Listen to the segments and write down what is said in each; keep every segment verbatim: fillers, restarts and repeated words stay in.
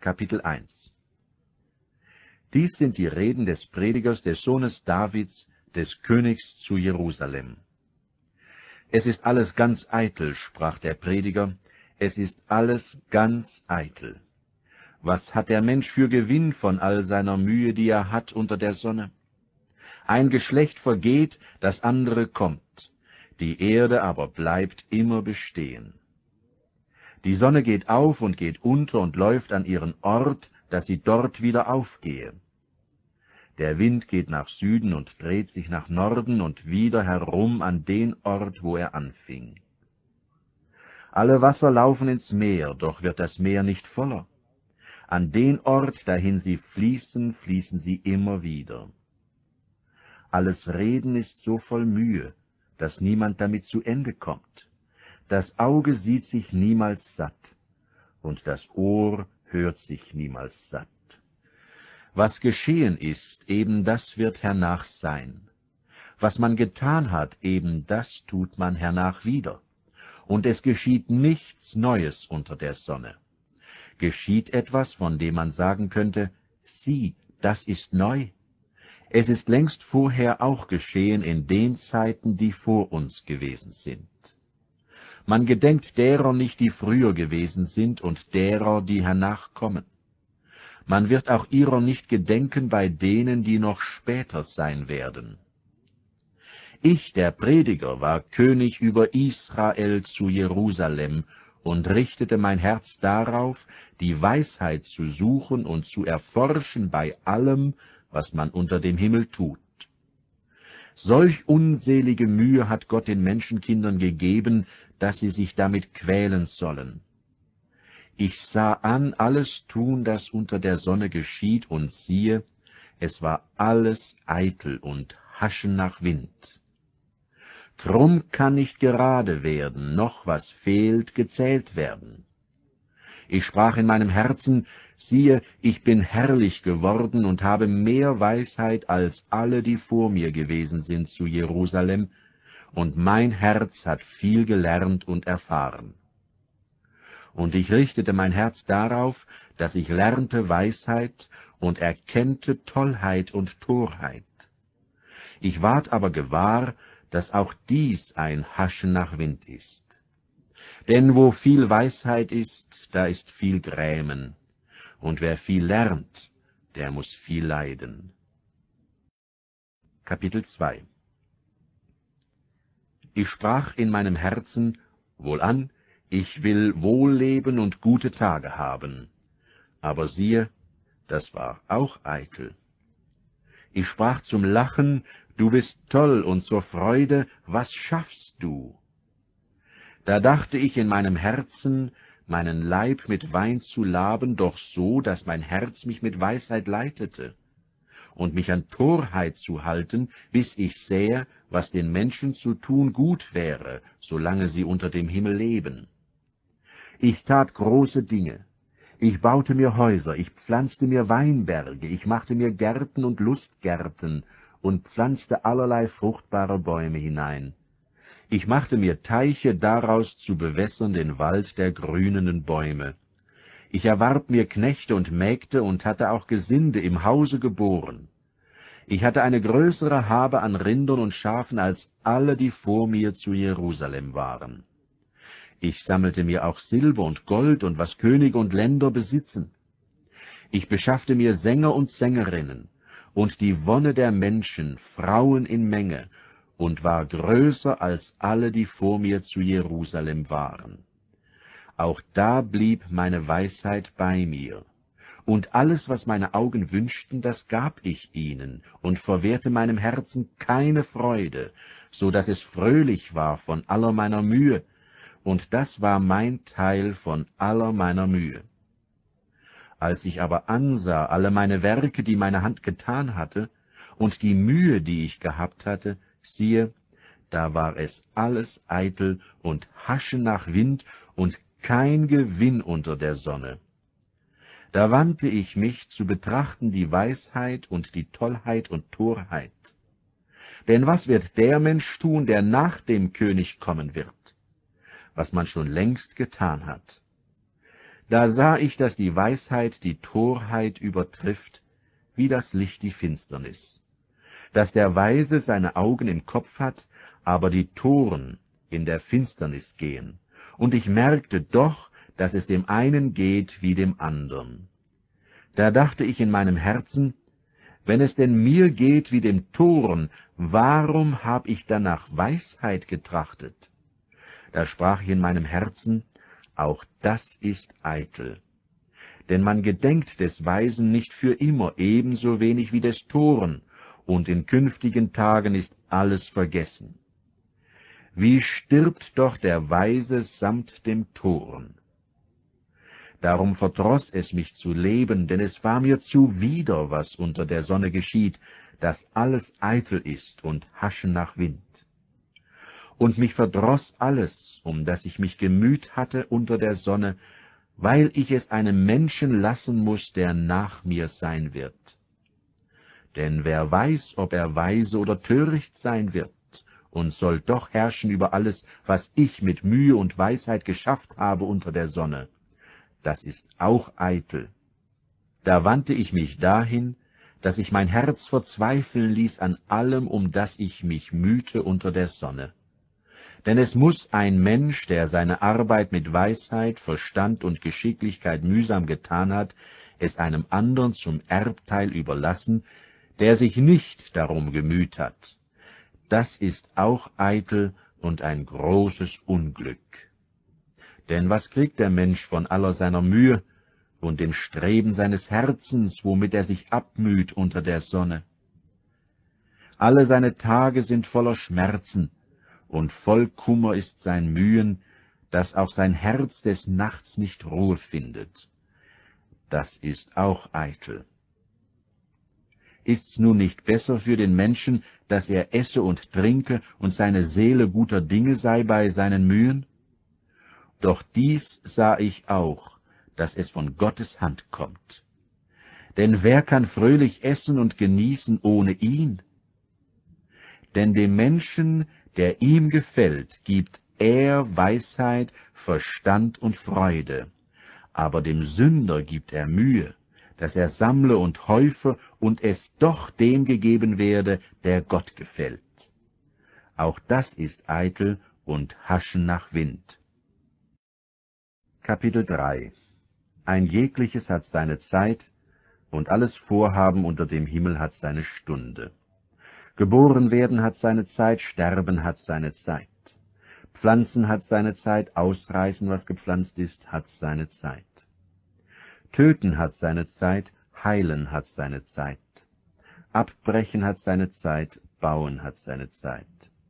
Kapitel eins. Dies sind die Reden des Predigers, des Sohnes Davids, des Königs zu Jerusalem. Es ist alles ganz eitel, sprach der Prediger, es ist alles ganz eitel. Was hat der Mensch für Gewinn von all seiner Mühe, die er hat unter der Sonne? Ein Geschlecht vergeht, das andere kommt, die Erde aber bleibt immer bestehen. Die Sonne geht auf und geht unter und läuft an ihren Ort, dass sie dort wieder aufgehe. Der Wind geht nach Süden und dreht sich nach Norden und wieder herum an den Ort, wo er anfing. Alle Wasser laufen ins Meer, doch wird das Meer nicht voller. An den Ort, dahin sie fließen, fließen sie immer wieder. Alles Reden ist so voll Mühe, dass niemand damit zu Ende kommt. Das Auge sieht sich niemals satt, und das Ohr hört sich niemals satt. Was geschehen ist, eben das wird hernach sein. Was man getan hat, eben das tut man hernach wieder. Und es geschieht nichts Neues unter der Sonne. Geschieht etwas, von dem man sagen könnte, sieh, das ist neu. Es ist längst vorher auch geschehen in den Zeiten, die vor uns gewesen sind. Man gedenkt derer nicht, die früher gewesen sind, und derer, die hernach kommen. Man wird auch ihrer nicht gedenken bei denen, die noch später sein werden. Ich, der Prediger, war König über Israel zu Jerusalem und richtete mein Herz darauf, die Weisheit zu suchen und zu erforschen bei allem, was man unter dem Himmel tut. Solch unselige Mühe hat Gott den Menschenkindern gegeben, dass sie sich damit quälen sollen. Ich sah an alles tun, das unter der Sonne geschieht, und siehe, es war alles eitel und Haschen nach Wind. Drum kann nicht gerade werden, noch was fehlt, gezählt werden. Ich sprach in meinem Herzen, siehe, ich bin herrlich geworden und habe mehr Weisheit als alle, die vor mir gewesen sind zu Jerusalem, und mein Herz hat viel gelernt und erfahren. Und ich richtete mein Herz darauf, dass ich lernte Weisheit und erkennte Tollheit und Torheit. Ich ward aber gewahr, dass auch dies ein Haschen nach Wind ist. Denn wo viel Weisheit ist, da ist viel Grämen, und wer viel lernt, der muß viel leiden. Kapitel zwei. Ich sprach in meinem Herzen, wohlan, ich will wohl leben und gute Tage haben. Aber siehe, das war auch eitel. Ich sprach zum Lachen, du bist toll, und zur Freude, was schaffst du? Da dachte ich in meinem Herzen, meinen Leib mit Wein zu laben, doch so, dass mein Herz mich mit Weisheit leitete, und mich an Torheit zu halten, bis ich sähe, was den Menschen zu tun gut wäre, solange sie unter dem Himmel leben. Ich tat große Dinge. Ich baute mir Häuser, ich pflanzte mir Weinberge, ich machte mir Gärten und Lustgärten und pflanzte allerlei fruchtbare Bäume hinein. Ich machte mir Teiche, daraus zu bewässern den Wald der grünenden Bäume. Ich erwarb mir Knechte und Mägde und hatte auch Gesinde im Hause geboren. Ich hatte eine größere Habe an Rindern und Schafen als alle, die vor mir zu Jerusalem waren. Ich sammelte mir auch Silber und Gold und was Könige und Länder besitzen. Ich beschaffte mir Sänger und Sängerinnen und die Wonne der Menschen, Frauen in Menge, und war größer als alle, die vor mir zu Jerusalem waren. Auch da blieb meine Weisheit bei mir. Und alles, was meine Augen wünschten, das gab ich ihnen, und verwehrte meinem Herzen keine Freude, so dass es fröhlich war von aller meiner Mühe, und das war mein Teil von aller meiner Mühe. Als ich aber ansah alle meine Werke, die meine Hand getan hatte, und die Mühe, die ich gehabt hatte, siehe, da war es alles eitel und Haschen nach Wind und kein Gewinn unter der Sonne. Da wandte ich mich zu betrachten die Weisheit und die Tollheit und Torheit. Denn was wird der Mensch tun, der nach dem König kommen wird? Was man schon längst getan hat. Da sah ich, dass die Weisheit die Torheit übertrifft, wie das Licht die Finsternis, dass der Weise seine Augen im Kopf hat, aber die Toren in der Finsternis gehen. Und ich merkte doch, dass es dem einen geht wie dem andern. Da dachte ich in meinem Herzen, wenn es denn mir geht wie dem Toren, warum hab ich dann nach Weisheit getrachtet? Da sprach ich in meinem Herzen, auch das ist eitel. Denn man gedenkt des Weisen nicht für immer, ebenso wenig wie des Toren, und in künftigen Tagen ist alles vergessen. Wie stirbt doch der Weise samt dem Toren? Darum verdroß es mich zu leben, denn es war mir zuwider, was unter der Sonne geschieht, dass alles eitel ist und Haschen nach Wind. Und mich verdroß alles, um das ich mich gemüht hatte unter der Sonne, weil ich es einem Menschen lassen muß, der nach mir sein wird. Denn wer weiß, ob er weise oder töricht sein wird, und soll doch herrschen über alles, was ich mit Mühe und Weisheit geschafft habe unter der Sonne. Das ist auch eitel. Da wandte ich mich dahin, dass ich mein Herz verzweifeln ließ an allem, um das ich mich mühte unter der Sonne. Denn es muß ein Mensch, der seine Arbeit mit Weisheit, Verstand und Geschicklichkeit mühsam getan hat, es einem andern zum Erbteil überlassen, der sich nicht darum gemüht hat. Das ist auch eitel und ein großes Unglück. Denn was kriegt der Mensch von aller seiner Mühe und dem Streben seines Herzens, womit er sich abmüht unter der Sonne? Alle seine Tage sind voller Schmerzen, und voll Kummer ist sein Mühen, dass auch sein Herz des Nachts nicht Ruhe findet. Das ist auch eitel. Ist's nun nicht besser für den Menschen, dass er esse und trinke und seine Seele guter Dinge sei bei seinen Mühen? Doch dies sah ich auch, dass es von Gottes Hand kommt. Denn wer kann fröhlich essen und genießen ohne ihn? Denn dem Menschen, der ihm gefällt, gibt er Weisheit, Verstand und Freude, aber dem Sünder gibt er Mühe, dass er sammle und häufe und es doch dem gegeben werde, der Gott gefällt. Auch das ist eitel und Haschen nach Wind. Kapitel drei. Ein jegliches hat seine Zeit, und alles Vorhaben unter dem Himmel hat seine Stunde. Geboren werden hat seine Zeit, sterben hat seine Zeit. Pflanzen hat seine Zeit, ausreißen, was gepflanzt ist, hat seine Zeit. Töten hat seine Zeit, heilen hat seine Zeit. Abbrechen hat seine Zeit, bauen hat seine Zeit.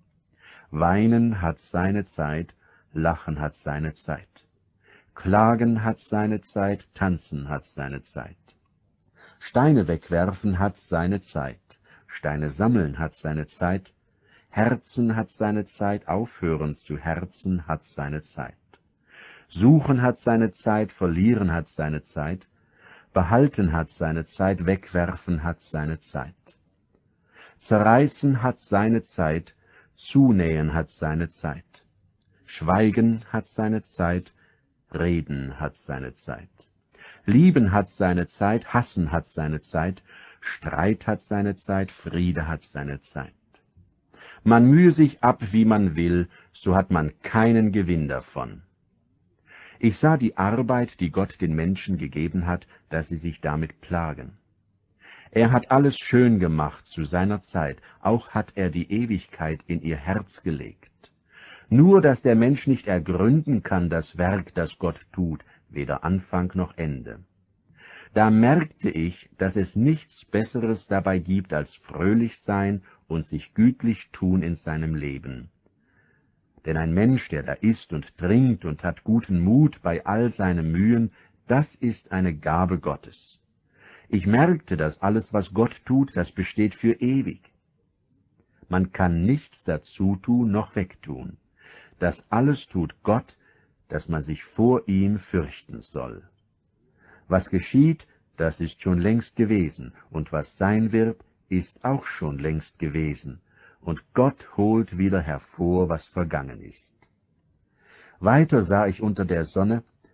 Weinen hat seine Zeit, lachen hat seine Zeit. Klagen hat seine Zeit, tanzen hat seine Zeit. Steine wegwerfen hat seine Zeit, Steine sammeln hat seine Zeit, Herzen hat seine Zeit, aufhören zu herzen hat seine Zeit. Suchen hat seine Zeit, verlieren hat seine Zeit, behalten hat seine Zeit, wegwerfen hat seine Zeit. Zerreißen hat seine Zeit, zunähen hat seine Zeit. Schweigen hat seine Zeit, reden hat seine Zeit. Lieben hat seine Zeit, hassen hat seine Zeit, Streit hat seine Zeit, Friede hat seine Zeit. Man mühe sich ab, wie man will, so hat man keinen Gewinn davon. Ich sah die Arbeit, die Gott den Menschen gegeben hat, dass sie sich damit plagen. Er hat alles schön gemacht zu seiner Zeit, auch hat er die Ewigkeit in ihr Herz gelegt. Nur, dass der Mensch nicht ergründen kann das Werk, das Gott tut, weder Anfang noch Ende. Da merkte ich, dass es nichts Besseres dabei gibt, als fröhlich sein und sich gütlich tun in seinem Leben. Denn ein Mensch, der da isst und trinkt und hat guten Mut bei all seinen Mühen, das ist eine Gabe Gottes. Ich merkte, dass alles, was Gott tut, das besteht für ewig. Man kann nichts dazu tun noch wegtun. Das alles tut Gott, dass man sich vor ihm fürchten soll. Was geschieht, das ist schon längst gewesen, und was sein wird, ist auch schon längst gewesen, und Gott holt wieder hervor, was vergangen ist. Weiter sah ich unter der Sonne,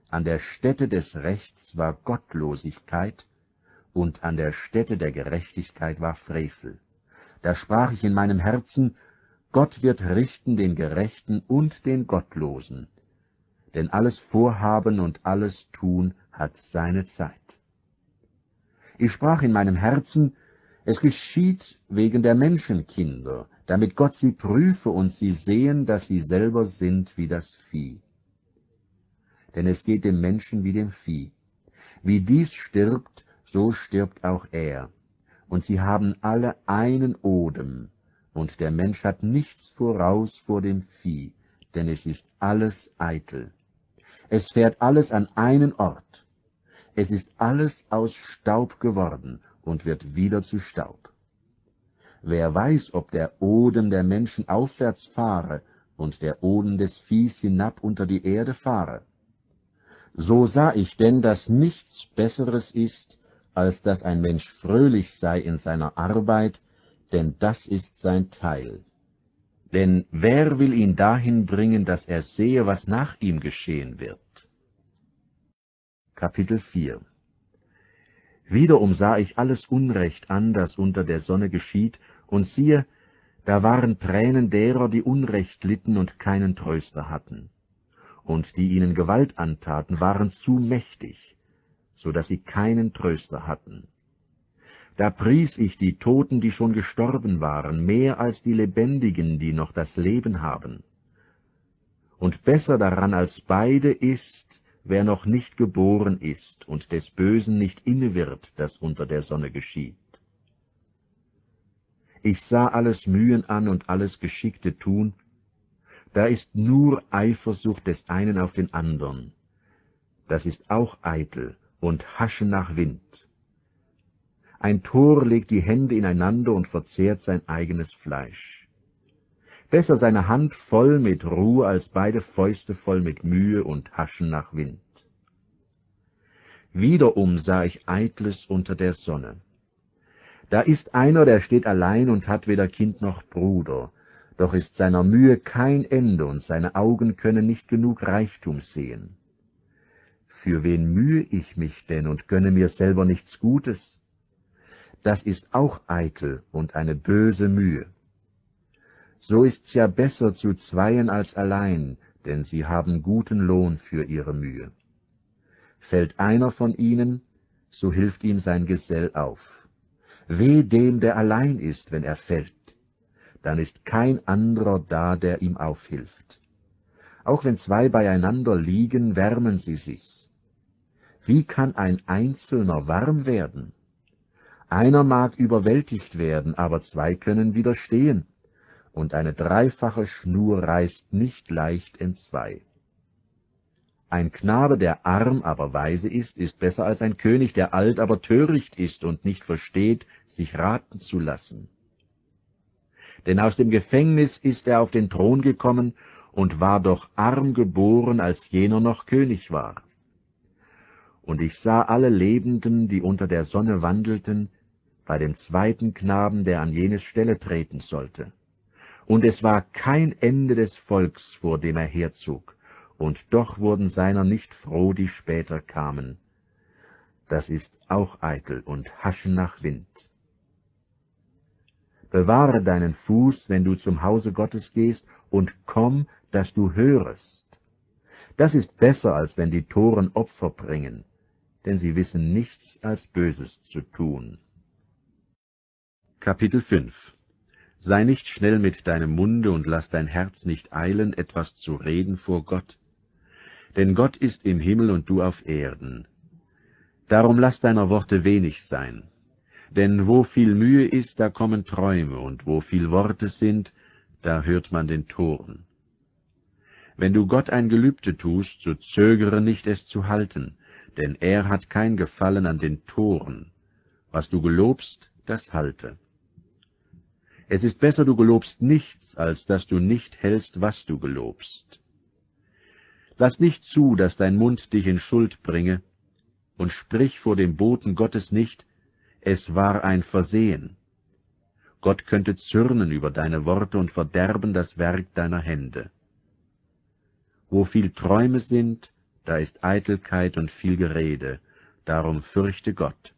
an der Stätte des Rechts war Gottlosigkeit, und an der Stätte der Gerechtigkeit war Frevel. Da sprach ich in meinem Herzen, Gott wird richten den Gerechten und den Gottlosen, denn alles Vorhaben und alles Tun hat seine Zeit. Ich sprach in meinem Herzen, es geschieht wegen der Menschenkinder, damit Gott sie prüfe und sie sehen, dass sie selber sind wie das Vieh. Denn es geht dem Menschen wie dem Vieh. Wie dies stirbt, so stirbt auch er. Und sie haben alle einen Odem, und der Mensch hat nichts voraus vor dem Vieh, denn es ist alles eitel. Es fährt alles an einen Ort. Es ist alles aus Staub geworden und wird wieder zu Staub. Wer weiß, ob der Odem der Menschen aufwärts fahre und der Odem des Viehs hinab unter die Erde fahre? So sah ich denn, dass nichts Besseres ist, als dass ein Mensch fröhlich sei in seiner Arbeit, denn das ist sein Teil. Denn wer will ihn dahin bringen, dass er sehe, was nach ihm geschehen wird? Kapitel vier. Wiederum sah ich alles Unrecht an, das unter der Sonne geschieht, und siehe, da waren Tränen derer, die Unrecht litten und keinen Tröster hatten. Und die ihnen Gewalt antaten, waren zu mächtig, so dass sie keinen Tröster hatten. Da pries ich die Toten, die schon gestorben waren, mehr als die Lebendigen, die noch das Leben haben. Und besser daran als beide ist, wer noch nicht geboren ist und des Bösen nicht inne wird, das unter der Sonne geschieht. Ich sah alles Mühen an und alles geschickte Tun, da ist nur Eifersucht des einen auf den andern. Das ist auch eitel und Haschen nach Wind. Ein Tor legt die Hände ineinander und verzehrt sein eigenes Fleisch. Besser seine Hand voll mit Ruhe als beide Fäuste voll mit Mühe und Haschen nach Wind. Wiederum sah ich Eitles unter der Sonne. Da ist einer, der steht allein und hat weder Kind noch Bruder, doch ist seiner Mühe kein Ende und seine Augen können nicht genug Reichtum sehen. Für wen mühe ich mich denn und gönne mir selber nichts Gutes? Das ist auch eitel und eine böse Mühe. So ist's ja besser zu zweien als allein, denn sie haben guten Lohn für ihre Mühe. Fällt einer von ihnen, so hilft ihm sein Gesell auf. Weh dem, der allein ist, wenn er fällt, dann ist kein anderer da, der ihm aufhilft. Auch wenn zwei beieinander liegen, wärmen sie sich. Wie kann ein Einzelner warm werden? Einer mag überwältigt werden, aber zwei können widerstehen, und eine dreifache Schnur reißt nicht leicht entzwei. Ein Knabe, der arm, aber weise ist, ist besser als ein König, der alt, aber töricht ist und nicht versteht, sich raten zu lassen. Denn aus dem Gefängnis ist er auf den Thron gekommen und war doch arm geboren, als jener noch König war. Und ich sah alle Lebenden, die unter der Sonne wandelten, bei dem zweiten Knaben, der an jene Stelle treten sollte. Und es war kein Ende des Volks, vor dem er herzog, und doch wurden seiner nicht froh, die später kamen. Das ist auch eitel und Haschen nach Wind. Bewahre deinen Fuß, wenn du zum Hause Gottes gehst, und komm, dass du hörest. Das ist besser, als wenn die Toren Opfer bringen, denn sie wissen nichts als Böses zu tun. Kapitel fünf. Sei nicht schnell mit deinem Munde und lass dein Herz nicht eilen, etwas zu reden vor Gott. Denn Gott ist im Himmel und du auf Erden. Darum lass deiner Worte wenig sein. Denn wo viel Mühe ist, da kommen Träume, und wo viel Worte sind, da hört man den Toren. Wenn du Gott ein Gelübde tust, so zögere nicht, es zu halten, denn er hat kein Gefallen an den Toren. Was du gelobst, das halte. Es ist besser, du gelobst nichts, als dass du nicht hältst, was du gelobst. Lass nicht zu, dass dein Mund dich in Schuld bringe, und sprich vor dem Boten Gottes nicht, es war ein Versehen. Gott könnte zürnen über deine Worte und verderben das Werk deiner Hände. Wo viel Träume sind, da ist Eitelkeit und viel Gerede, darum fürchte Gott.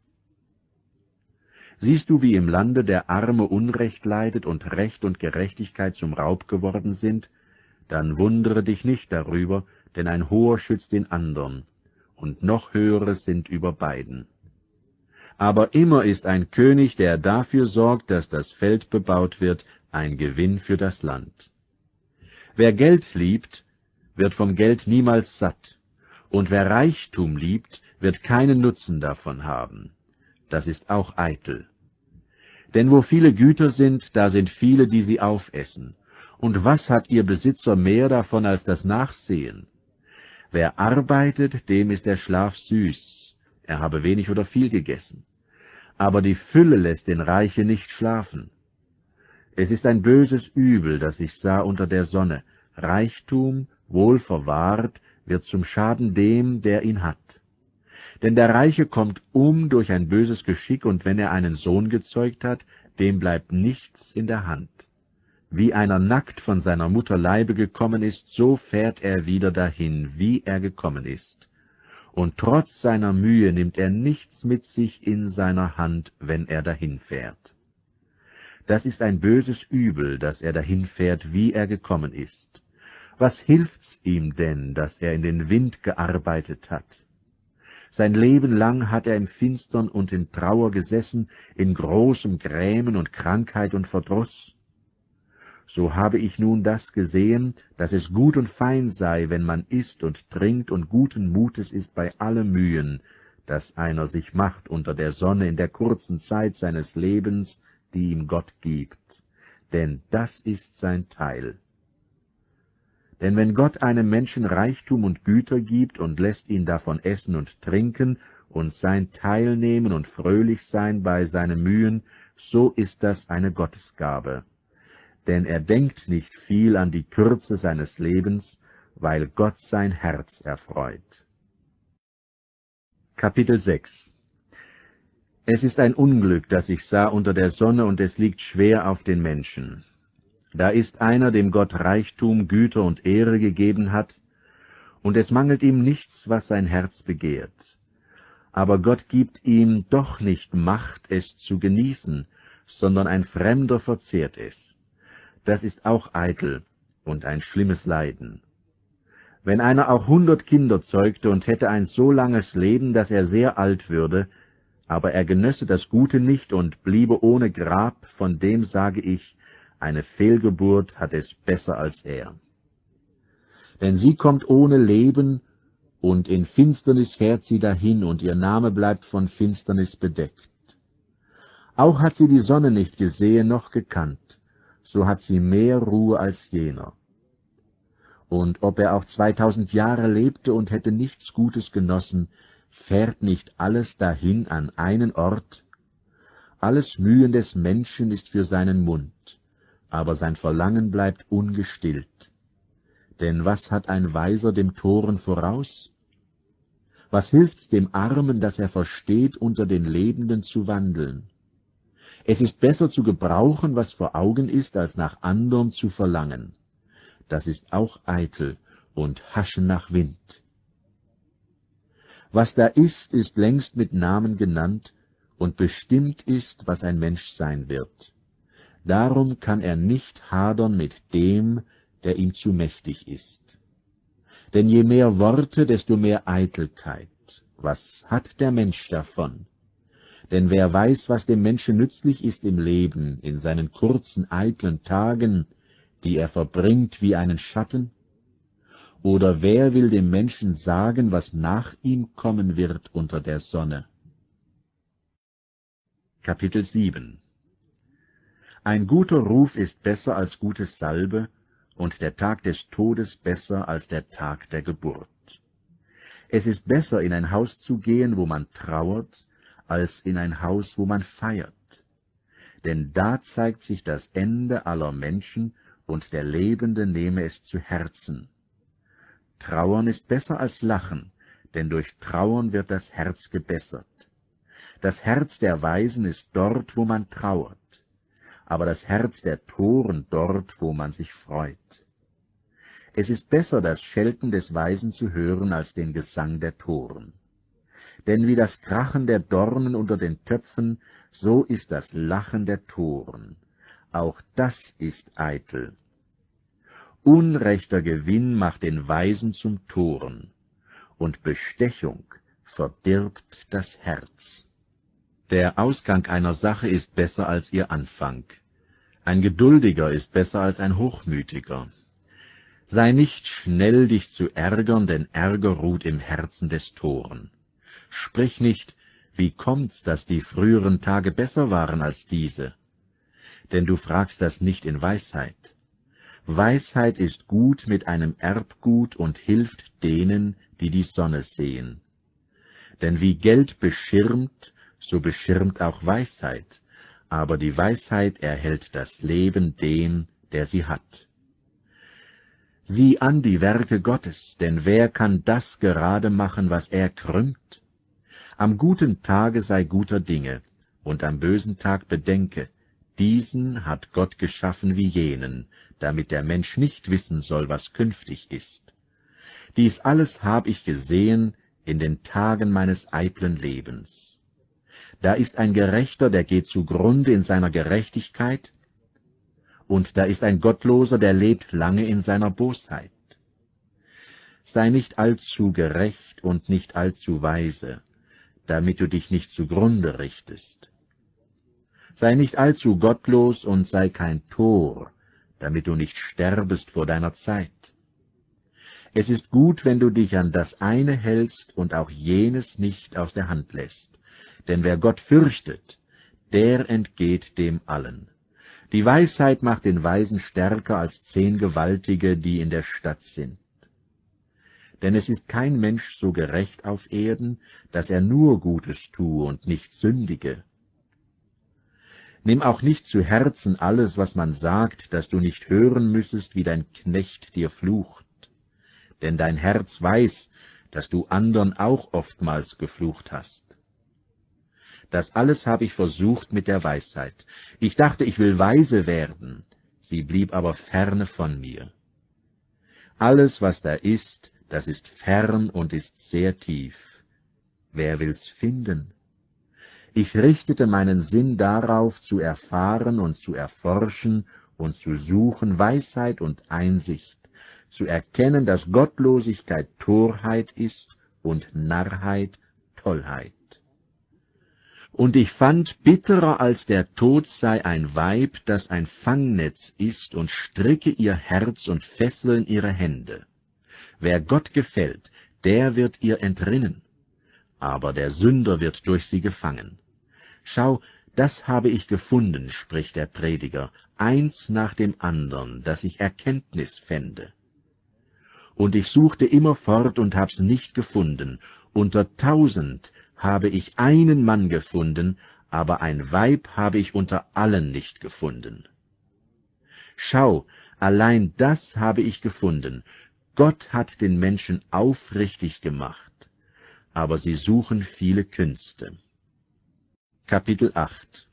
Siehst du, wie im Lande der Arme Unrecht leidet und Recht und Gerechtigkeit zum Raub geworden sind, dann wundere dich nicht darüber, denn ein Hoher schützt den andern, und noch Höhere sind über beiden. Aber immer ist ein König, der dafür sorgt, dass das Feld bebaut wird, ein Gewinn für das Land. Wer Geld liebt, wird vom Geld niemals satt, und wer Reichtum liebt, wird keinen Nutzen davon haben. Das ist auch eitel. Denn wo viele Güter sind, da sind viele, die sie aufessen. Und was hat ihr Besitzer mehr davon als das Nachsehen? Wer arbeitet, dem ist der Schlaf süß, er habe wenig oder viel gegessen. Aber die Fülle lässt den Reichen nicht schlafen. Es ist ein böses Übel, das ich sah unter der Sonne. Reichtum, wohl verwahrt, wird zum Schaden dem, der ihn hat. Denn der Reiche kommt um durch ein böses Geschick, und wenn er einen Sohn gezeugt hat, dem bleibt nichts in der Hand. Wie einer nackt von seiner Mutter Leibe gekommen ist, so fährt er wieder dahin, wie er gekommen ist. Und trotz seiner Mühe nimmt er nichts mit sich in seiner Hand, wenn er dahinfährt. Das ist ein böses Übel, dass er dahinfährt, wie er gekommen ist. Was hilft's ihm denn, dass er in den Wind gearbeitet hat? Sein Leben lang hat er im Finstern und in Trauer gesessen, in großem Grämen und Krankheit und Verdruss. So habe ich nun das gesehen, dass es gut und fein sei, wenn man isst und trinkt und guten Mutes ist bei allem Mühen, das einer sich macht unter der Sonne in der kurzen Zeit seines Lebens, die ihm Gott gibt. Denn das ist sein Teil. Denn wenn Gott einem Menschen Reichtum und Güter gibt und lässt ihn davon essen und trinken und sein Teil nehmen und fröhlich sein bei seinen Mühen, so ist das eine Gottesgabe. Denn er denkt nicht viel an die Kürze seines Lebens, weil Gott sein Herz erfreut. Kapitel sechs. Es ist ein Unglück, das ich sah unter der Sonne, und es liegt schwer auf den Menschen. Da ist einer, dem Gott Reichtum, Güter und Ehre gegeben hat, und es mangelt ihm nichts, was sein Herz begehrt. Aber Gott gibt ihm doch nicht Macht, es zu genießen, sondern ein Fremder verzehrt es. Das ist auch eitel und ein schlimmes Leiden. Wenn einer auch hundert Kinder zeugte und hätte ein so langes Leben, dass er sehr alt würde, aber er genösse das Gute nicht und bliebe ohne Grab, von dem sage ich, eine Fehlgeburt hat es besser als er. Denn sie kommt ohne Leben, und in Finsternis fährt sie dahin, und ihr Name bleibt von Finsternis bedeckt. Auch hat sie die Sonne nicht gesehen noch gekannt, so hat sie mehr Ruhe als jener. Und ob er auch zweitausend Jahre lebte und hätte nichts Gutes genossen, fährt nicht alles dahin an einen Ort? Alles Mühen des Menschen ist für seinen Mund, aber sein Verlangen bleibt ungestillt. Denn was hat ein Weiser dem Toren voraus? Was hilft's dem Armen, dass er versteht, unter den Lebenden zu wandeln? Es ist besser zu gebrauchen, was vor Augen ist, als nach anderem zu verlangen. Das ist auch eitel und Haschen nach Wind. Was da ist, ist längst mit Namen genannt, und bestimmt ist, was ein Mensch sein wird. Darum kann er nicht hadern mit dem, der ihm zu mächtig ist. Denn je mehr Worte, desto mehr Eitelkeit. Was hat der Mensch davon? Denn wer weiß, was dem Menschen nützlich ist im Leben, in seinen kurzen, eitlen Tagen, die er verbringt wie einen Schatten? Oder wer will dem Menschen sagen, was nach ihm kommen wird unter der Sonne? Kapitel sieben. Ein guter Ruf ist besser als gute Salbe, und der Tag des Todes besser als der Tag der Geburt. Es ist besser, in ein Haus zu gehen, wo man trauert, als in ein Haus, wo man feiert. Denn da zeigt sich das Ende aller Menschen, und der Lebende nehme es zu Herzen. Trauern ist besser als Lachen, denn durch Trauern wird das Herz gebessert. Das Herz der Weisen ist dort, wo man trauert, aber das Herz der Toren dort, wo man sich freut. Es ist besser, das Schelten des Weisen zu hören, als den Gesang der Toren. Denn wie das Krachen der Dornen unter den Töpfen, so ist das Lachen der Toren. Auch das ist eitel. Unrechter Gewinn macht den Weisen zum Toren, und Bestechung verdirbt das Herz. Der Ausgang einer Sache ist besser als ihr Anfang. Ein Geduldiger ist besser als ein Hochmütiger. Sei nicht schnell, dich zu ärgern, denn Ärger ruht im Herzen des Toren. Sprich nicht, wie kommt's, dass die früheren Tage besser waren als diese? Denn du fragst das nicht in Weisheit. Weisheit ist gut mit einem Erbgut und hilft denen, die die Sonne sehen. Denn wie Geld beschirmt, so beschirmt auch Weisheit, aber die Weisheit erhält das Leben dem, der sie hat. Sieh an die Werke Gottes, denn wer kann das gerade machen, was er krümmt? Am guten Tage sei guter Dinge, und am bösen Tag bedenke, diesen hat Gott geschaffen wie jenen, damit der Mensch nicht wissen soll, was künftig ist. Dies alles hab ich gesehen in den Tagen meines eitlen Lebens. Da ist ein Gerechter, der geht zugrunde in seiner Gerechtigkeit, und da ist ein Gottloser, der lebt lange in seiner Bosheit. Sei nicht allzu gerecht und nicht allzu weise, damit du dich nicht zugrunde richtest. Sei nicht allzu gottlos und sei kein Tor, damit du nicht sterbest vor deiner Zeit. Es ist gut, wenn du dich an das eine hältst und auch jenes nicht aus der Hand lässt, denn wer Gott fürchtet, der entgeht dem allen. Die Weisheit macht den Weisen stärker als zehn Gewaltige, die in der Stadt sind. Denn es ist kein Mensch so gerecht auf Erden, dass er nur Gutes tue und nicht sündige. Nimm auch nicht zu Herzen alles, was man sagt, dass du nicht hören müssest, wie dein Knecht dir flucht. Denn dein Herz weiß, dass du andern auch oftmals geflucht hast. Das alles habe ich versucht mit der Weisheit. Ich dachte, ich will weise werden, sie blieb aber ferne von mir. Alles, was da ist, das ist fern und ist sehr tief. Wer will's finden? Ich richtete meinen Sinn darauf, zu erfahren und zu erforschen und zu suchen Weisheit und Einsicht, zu erkennen, dass Gottlosigkeit Torheit ist und Narrheit Tollheit. Und ich fand, bitterer als der Tod sei ein Weib, das ein Fangnetz ist und stricke ihr Herz und fesseln ihre Hände. Wer Gott gefällt, der wird ihr entrinnen, aber der Sünder wird durch sie gefangen. Schau, das habe ich gefunden, spricht der Prediger, eins nach dem andern, dass ich Erkenntnis fände. Und ich suchte immerfort und hab's nicht gefunden, unter tausend habe ich einen Mann gefunden, aber ein Weib habe ich unter allen nicht gefunden. Schau, allein das habe ich gefunden, Gott hat den Menschen aufrichtig gemacht, aber sie suchen viele Künste. Kapitel acht.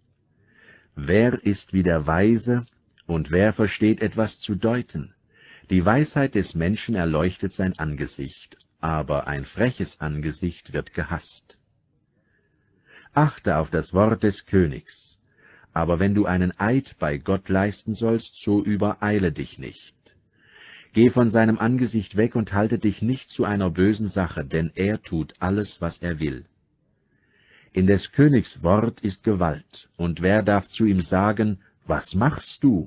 Wer ist wie der Weise, und wer versteht etwas zu deuten? Die Weisheit des Menschen erleuchtet sein Angesicht, aber ein freches Angesicht wird gehasst. Achte auf das Wort des Königs, aber wenn du einen Eid bei Gott leisten sollst, so übereile dich nicht. Geh von seinem Angesicht weg und halte dich nicht zu einer bösen Sache, denn er tut alles, was er will. In des Königs Wort ist Gewalt, und wer darf zu ihm sagen, was machst du?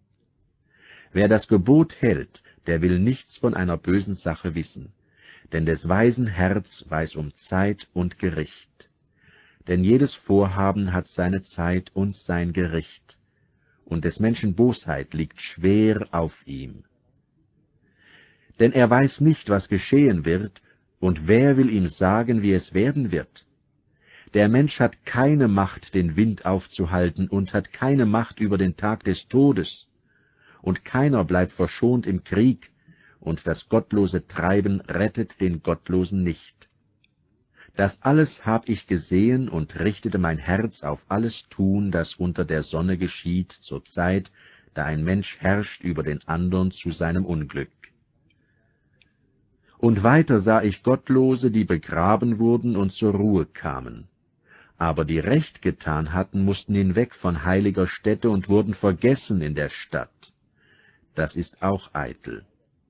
Wer das Gebot hält, der will nichts von einer bösen Sache wissen, denn des weisen Herz weiß um Zeit und Gericht. Denn jedes Vorhaben hat seine Zeit und sein Gericht, und des Menschen Bosheit liegt schwer auf ihm. Denn er weiß nicht, was geschehen wird, und wer will ihm sagen, wie es werden wird? Der Mensch hat keine Macht, den Wind aufzuhalten, und hat keine Macht über den Tag des Todes, und keiner bleibt verschont im Krieg, und das gottlose Treiben rettet den Gottlosen nicht. Das alles hab ich gesehen und richtete mein Herz auf alles Tun, das unter der Sonne geschieht, zur Zeit, da ein Mensch herrscht über den andern zu seinem Unglück. Und weiter sah ich Gottlose, die begraben wurden und zur Ruhe kamen. Aber die Recht getan hatten, mussten hinweg von heiliger Stätte und wurden vergessen in der Stadt. Das ist auch eitel.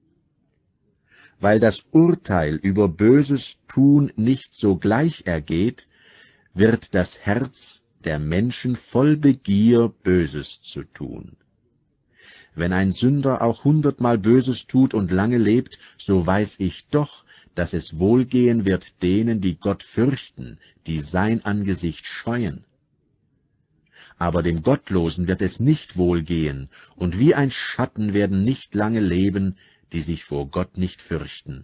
Weil das Urteil über böses Tun nicht sogleich ergeht, wird das Herz der Menschen voll Begier, Böses zu tun. Wenn ein Sünder auch hundertmal Böses tut und lange lebt, so weiß ich doch, dass es wohlgehen wird denen, die Gott fürchten, die sein Angesicht scheuen. Aber dem Gottlosen wird es nicht wohlgehen, und wie ein Schatten werden nicht lange leben, die sich vor Gott nicht fürchten.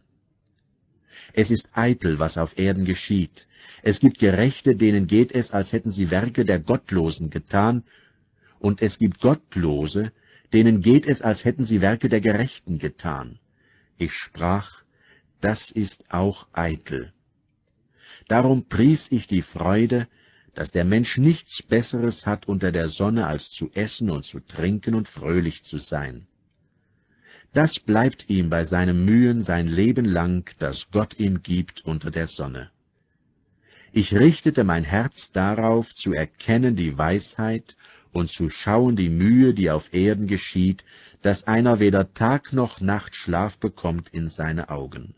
Es ist eitel, was auf Erden geschieht. Es gibt Gerechte, denen geht es, als hätten sie Werke der Gottlosen getan, und es gibt Gottlose, denen geht es, als hätten sie Werke der Gerechten getan. Ich sprach, das ist auch eitel. Darum pries ich die Freude, dass der Mensch nichts Besseres hat unter der Sonne, als zu essen und zu trinken und fröhlich zu sein. Das bleibt ihm bei seinem Mühen sein Leben lang, das Gott ihm gibt unter der Sonne. Ich richtete mein Herz darauf, zu erkennen die Weisheit und zu schauen die Mühe, die auf Erden geschieht, dass einer weder Tag noch Nacht Schlaf bekommt in seine Augen.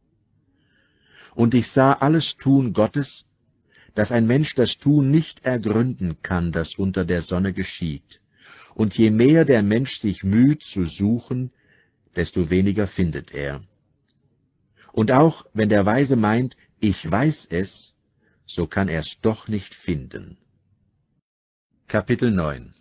Und ich sah alles Tun Gottes, dass ein Mensch das Tun nicht ergründen kann, das unter der Sonne geschieht. Und je mehr der Mensch sich müht zu suchen, desto weniger findet er. Und auch wenn der Weise meint, ich weiß es, so kann er's doch nicht finden. Kapitel neun.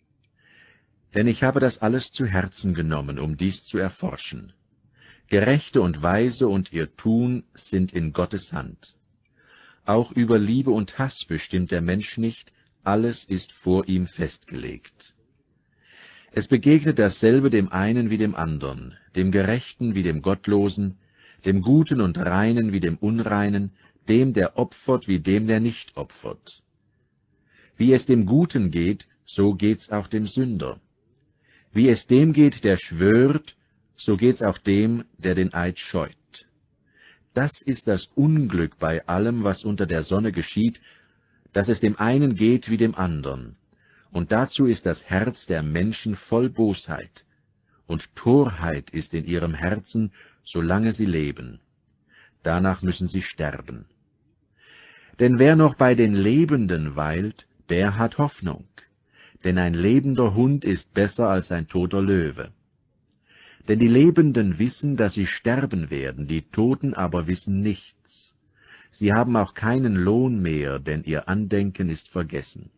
Denn ich habe das alles zu Herzen genommen, um dies zu erforschen. Gerechte und Weise und ihr Tun sind in Gottes Hand. Auch über Liebe und Hass bestimmt der Mensch nicht, alles ist vor ihm festgelegt. Es begegnet dasselbe dem einen wie dem andern, dem Gerechten wie dem Gottlosen, dem Guten und Reinen wie dem Unreinen, dem, der opfert wie dem, der nicht opfert. Wie es dem Guten geht, so geht's auch dem Sünder. Wie es dem geht, der schwört, so geht's auch dem, der den Eid scheut. Das ist das Unglück bei allem, was unter der Sonne geschieht, dass es dem einen geht wie dem andern. Und dazu ist das Herz der Menschen voll Bosheit, und Torheit ist in ihrem Herzen, solange sie leben. Danach müssen sie sterben. Denn wer noch bei den Lebenden weilt, der hat Hoffnung, denn ein lebender Hund ist besser als ein toter Löwe. Denn die Lebenden wissen, dass sie sterben werden, die Toten aber wissen nichts. Sie haben auch keinen Lohn mehr, denn ihr Andenken ist vergessen.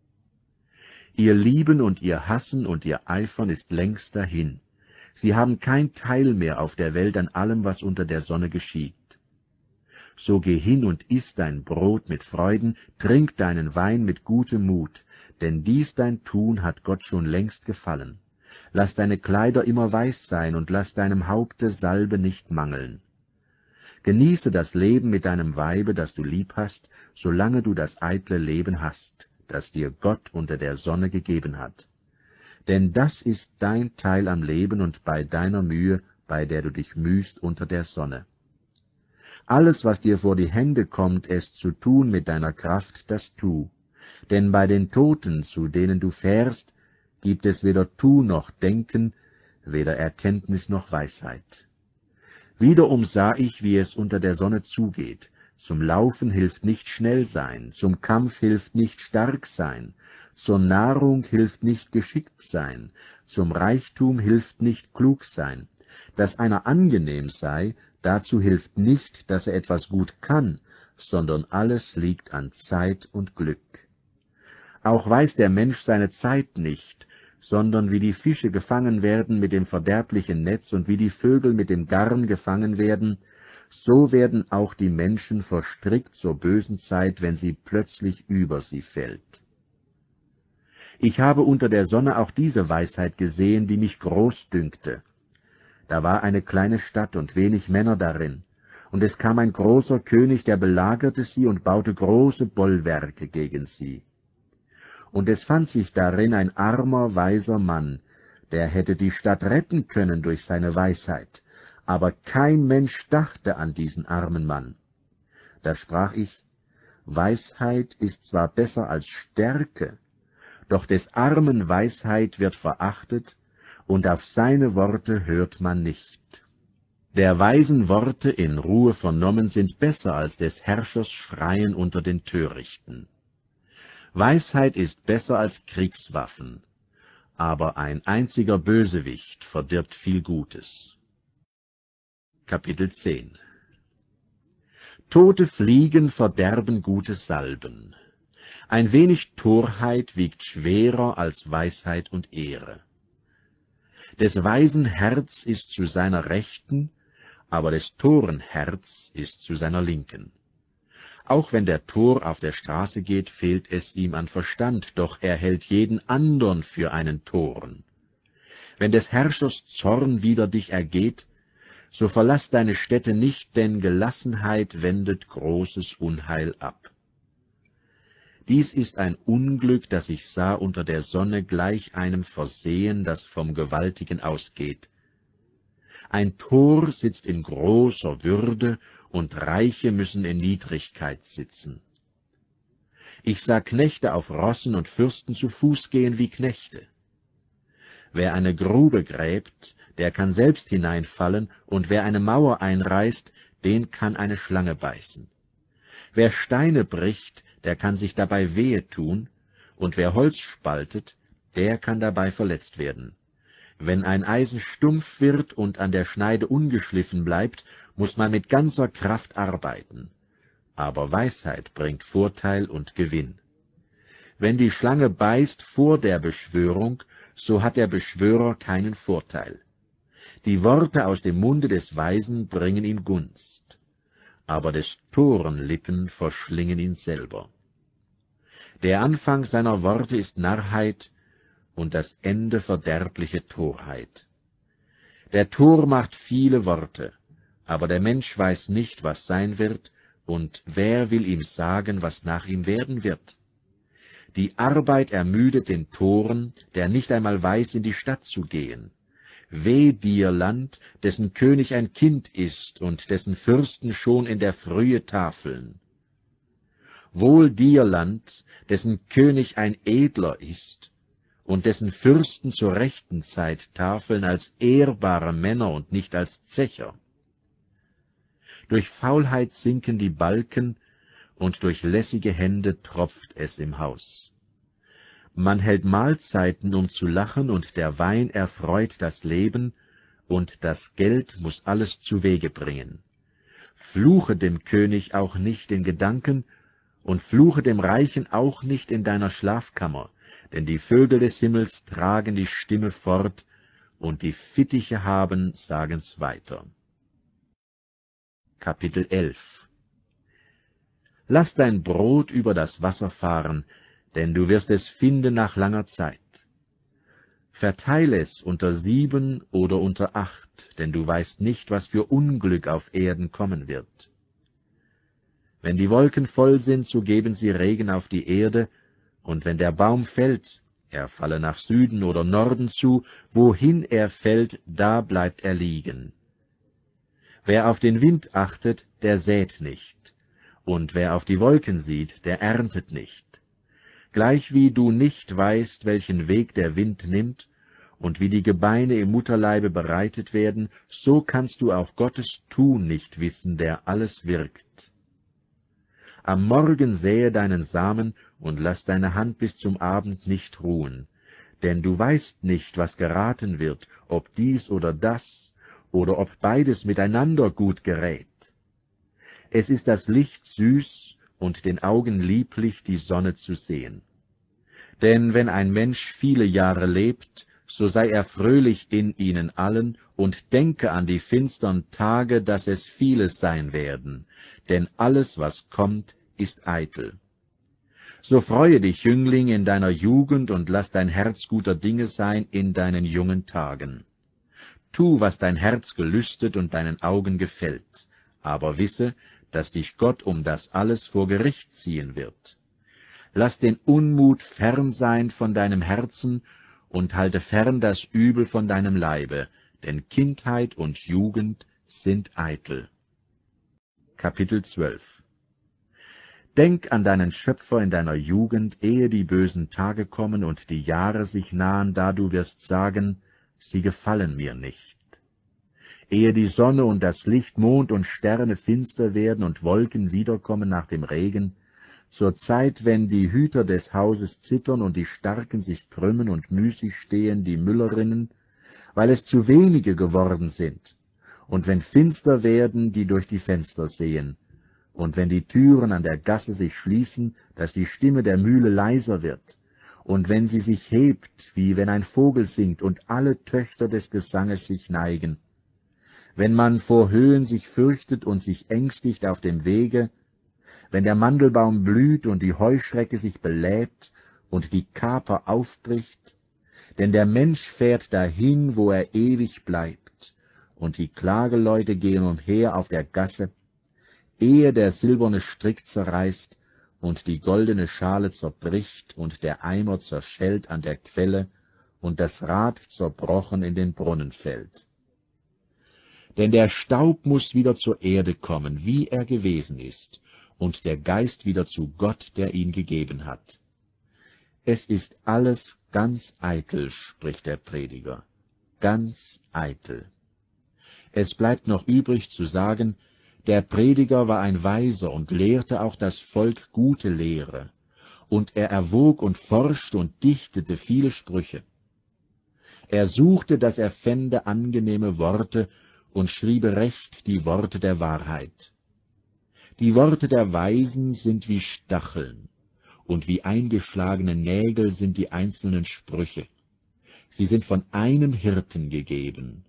Ihr Lieben und ihr Hassen und ihr Eifern ist längst dahin. Sie haben kein Teil mehr auf der Welt an allem, was unter der Sonne geschieht. So geh hin und iss dein Brot mit Freuden, trink deinen Wein mit gutem Mut, denn dies dein Tun hat Gott schon längst gefallen. Lass deine Kleider immer weiß sein und lass deinem Haupte Salbe nicht mangeln. Genieße das Leben mit deinem Weibe, das du lieb hast, solange du das eitle Leben hast, das dir Gott unter der Sonne gegeben hat. Denn das ist dein Teil am Leben und bei deiner Mühe, bei der du dich mühst unter der Sonne. Alles, was dir vor die Hände kommt, es zu tun mit deiner Kraft, das tu. Denn bei den Toten, zu denen du fährst, gibt es weder Tu noch Denken, weder Erkenntnis noch Weisheit. Wiederum sah ich, wie es unter der Sonne zugeht. Zum Laufen hilft nicht schnell sein, zum Kampf hilft nicht stark sein, zur Nahrung hilft nicht geschickt sein, zum Reichtum hilft nicht klug sein. Dass einer angenehm sei, dazu hilft nicht, dass er etwas gut kann, sondern alles liegt an Zeit und Glück. Auch weiß der Mensch seine Zeit nicht, sondern wie die Fische gefangen werden mit dem verderblichen Netz und wie die Vögel mit dem Garn gefangen werden, so werden auch die Menschen verstrickt zur bösen Zeit, wenn sie plötzlich über sie fällt. Ich habe unter der Sonne auch diese Weisheit gesehen, die mich groß dünkte. Da war eine kleine Stadt und wenig Männer darin, und es kam ein großer König, der belagerte sie und baute große Bollwerke gegen sie. Und es fand sich darin ein armer, weiser Mann, der hätte die Stadt retten können durch seine Weisheit, aber kein Mensch dachte an diesen armen Mann. Da sprach ich, Weisheit ist zwar besser als Stärke, doch des Armen Weisheit wird verachtet, und auf seine Worte hört man nicht. Der Weisen Worte in Ruhe vernommen sind besser als des Herrschers Schreien unter den Törichten. Weisheit ist besser als Kriegswaffen, aber ein einziger Bösewicht verdirbt viel Gutes. Kapitel zehn. Tote Fliegen verderben gute Salben. Ein wenig Torheit wiegt schwerer als Weisheit und Ehre. Des Weisen Herz ist zu seiner Rechten, aber des Toren Herz ist zu seiner Linken. Auch wenn der Tor auf der Straße geht, fehlt es ihm an Verstand, doch er hält jeden andern für einen Toren. Wenn des Herrschers Zorn wider dich ergeht, so verlass deine Stätte nicht, denn Gelassenheit wendet großes Unheil ab. Dies ist ein Unglück, das ich sah unter der Sonne, gleich einem Versehen, das vom Gewaltigen ausgeht. Ein Tor sitzt in großer Würde, und Reiche müssen in Niedrigkeit sitzen. Ich sah Knechte auf Rossen und Fürsten zu Fuß gehen wie Knechte. Wer eine Grube gräbt, der kann selbst hineinfallen, und wer eine Mauer einreißt, den kann eine Schlange beißen. Wer Steine bricht, der kann sich dabei wehe tun, und wer Holz spaltet, der kann dabei verletzt werden. Wenn ein Eisen stumpf wird und an der Schneide ungeschliffen bleibt, muss man mit ganzer Kraft arbeiten. Aber Weisheit bringt Vorteil und Gewinn. Wenn die Schlange beißt vor der Beschwörung, so hat der Beschwörer keinen Vorteil. Die Worte aus dem Munde des Weisen bringen ihm Gunst, aber des Toren Lippen verschlingen ihn selber. Der Anfang seiner Worte ist Narrheit, und das Ende verderbliche Torheit. Der Tor macht viele Worte, aber der Mensch weiß nicht, was sein wird, und wer will ihm sagen, was nach ihm werden wird? Die Arbeit ermüdet den Toren, der nicht einmal weiß, in die Stadt zu gehen. Weh dir, Land, dessen König ein Kind ist und dessen Fürsten schon in der Frühe tafeln. Wohl dir, Land, dessen König ein Edler ist und dessen Fürsten zur rechten Zeit tafeln als ehrbare Männer und nicht als Zecher. Durch Faulheit sinken die Balken, und durch lässige Hände tropft es im Haus. Man hält Mahlzeiten, um zu lachen, und der Wein erfreut das Leben, und das Geld muß alles zuwege bringen. Fluche dem König auch nicht in Gedanken, und fluche dem Reichen auch nicht in deiner Schlafkammer, denn die Vögel des Himmels tragen die Stimme fort, und die Fittiche haben, sagen's weiter. Kapitel elf. Lass dein Brot über das Wasser fahren, denn du wirst es finden nach langer Zeit. Verteile es unter sieben oder unter acht, denn du weißt nicht, was für Unglück auf Erden kommen wird. Wenn die Wolken voll sind, so geben sie Regen auf die Erde, und wenn der Baum fällt, er falle nach Süden oder Norden zu, wohin er fällt, da bleibt er liegen. Wer auf den Wind achtet, der sät nicht, und wer auf die Wolken sieht, der erntet nicht. Gleichwie du nicht weißt, welchen Weg der Wind nimmt, und wie die Gebeine im Mutterleibe bereitet werden, so kannst du auch Gottes Tun nicht wissen, der alles wirkt. Am Morgen sähe deinen Samen, und lass deine Hand bis zum Abend nicht ruhen, denn du weißt nicht, was geraten wird, ob dies oder das, oder ob beides miteinander gut gerät. Es ist das Licht süß und den Augen lieblich, die Sonne zu sehen. Denn wenn ein Mensch viele Jahre lebt, so sei er fröhlich in ihnen allen und denke an die finstern Tage, dass es vieles sein werden, denn alles, was kommt, ist eitel. So freue dich, Jüngling, in deiner Jugend und lass dein Herz guter Dinge sein in deinen jungen Tagen. Tu, was dein Herz gelüstet und deinen Augen gefällt, aber wisse, dass dich Gott um das alles vor Gericht ziehen wird. Lass den Unmut fern sein von deinem Herzen und halte fern das Übel von deinem Leibe, denn Kindheit und Jugend sind eitel. Kapitel zwölf. Denk an deinen Schöpfer in deiner Jugend, ehe die bösen Tage kommen und die Jahre sich nahen, da du wirst sagen, sie gefallen mir nicht. Ehe die Sonne und das Licht, Mond und Sterne finster werden und Wolken wiederkommen nach dem Regen, zur Zeit, wenn die Hüter des Hauses zittern und die Starken sich krümmen und müßig stehen die Müllerinnen, weil es zu wenige geworden sind, und wenn finster werden, die durch die Fenster sehen, und wenn die Türen an der Gasse sich schließen, dass die Stimme der Mühle leiser wird, und wenn sie sich hebt, wie wenn ein Vogel singt, und alle Töchter des Gesanges sich neigen, wenn man vor Höhen sich fürchtet und sich ängstigt auf dem Wege, wenn der Mandelbaum blüht und die Heuschrecke sich belädt und die Kaper aufbricht, denn der Mensch fährt dahin, wo er ewig bleibt, und die Klageleute gehen umher auf der Gasse, ehe der silberne Strick zerreißt und die goldene Schale zerbricht und der Eimer zerschellt an der Quelle und das Rad zerbrochen in den Brunnen fällt. Denn der Staub muß wieder zur Erde kommen, wie er gewesen ist, und der Geist wieder zu Gott, der ihn gegeben hat. Es ist alles ganz eitel, spricht der Prediger, ganz eitel. Es bleibt noch übrig zu sagen, der Prediger war ein Weiser und lehrte auch das Volk gute Lehre, und er erwog und forschte und dichtete viele Sprüche. Er suchte, dass er fände angenehme Worte und schriebe recht die Worte der Wahrheit. Die Worte der Weisen sind wie Stacheln, und wie eingeschlagene Nägel sind die einzelnen Sprüche. Sie sind von einem Hirten gegeben.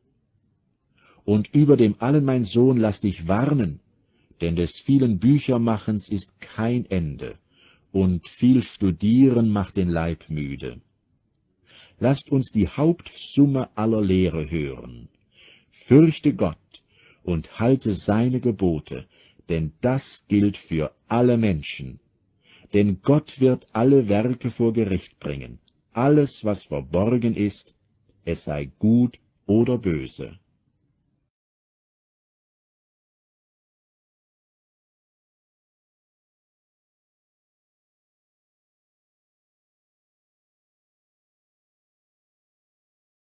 Und über dem allen, mein Sohn, lass dich warnen, denn des vielen Büchermachens ist kein Ende, und viel Studieren macht den Leib müde. Lasst uns die Hauptsumme aller Lehre hören. Fürchte Gott und halte seine Gebote, denn das gilt für alle Menschen. Denn Gott wird alle Werke vor Gericht bringen, alles, was verborgen ist, es sei gut oder böse.